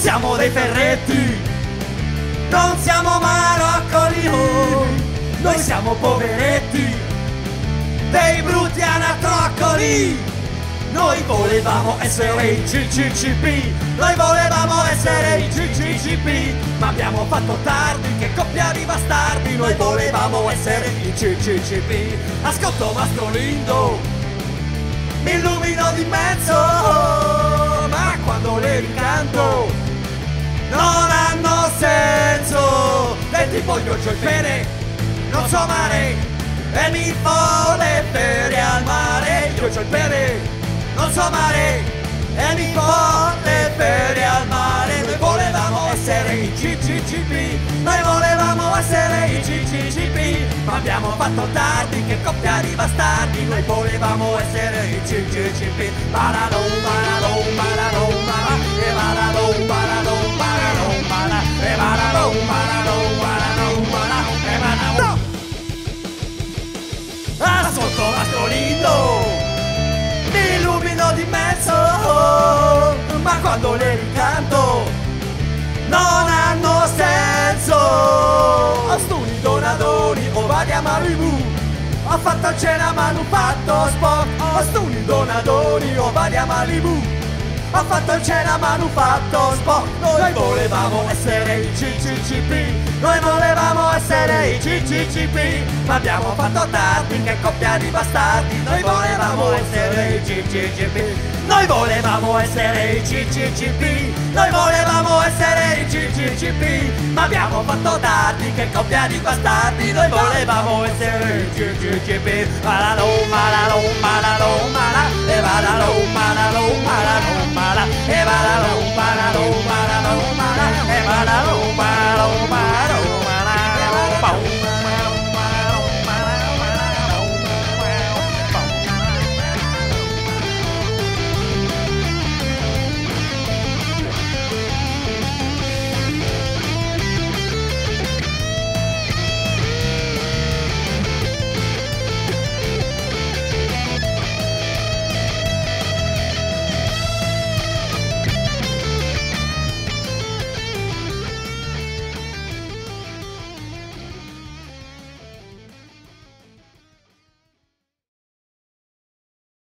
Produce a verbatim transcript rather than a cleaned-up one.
siamo dei ferretti, non siamo maraccoli, oh. Noi siamo poveretti, dei brutti anatroccoli. Noi volevamo essere i C C C P, noi volevamo essere i C C C P, ma abbiamo fatto tardi, che coppia di bastardi. Noi volevamo essere i C C C P. Ascolto Mastro Lindo, mi illumino di mezzo, ma quando le ricanto non hanno senso. E ti voglio giù il pene, non so amare, e mi fo le ferie al mare. Io c'ho il pene, non so amare, e mi fo le ferie al mare. Noi volevamo essere i C C C P, noi volevamo essere i C C C P, ma abbiamo fatto tardi, che coppia di bastardi. Noi volevamo essere i C C C P. Baralou, baralou, baralou, baralou, e baralou, baralou, baralou, baralou, e baralou, baralou, baralou, baralou, e baralou. Ascolto Mastro Lindo, mi illumino di mezzo, ma quando le ricanto non hanno senso. Ostuni donadoni, ovadi a Malibu, ho fatto cena ma non fatto Spock. Ostuni donadoni, ovadi a Malibu, ho fatto cena ma non fatto Spock. Noi volevamo essere i C C C P, noi volevamo essere i C C C P, ma abbiamo fatto tardi, che coppia di bastardi. Noi volevamo essere i C C C P, noi volevamo essere i C C C P, noi volevamo essere i C C C P, ma abbiamo fatto tardi, che coppia di bastardi. Noi volevamo essere i C C C P. Malalou, malalou, malalou, mala, e malalou, malalou, malalou, mala, e malalou.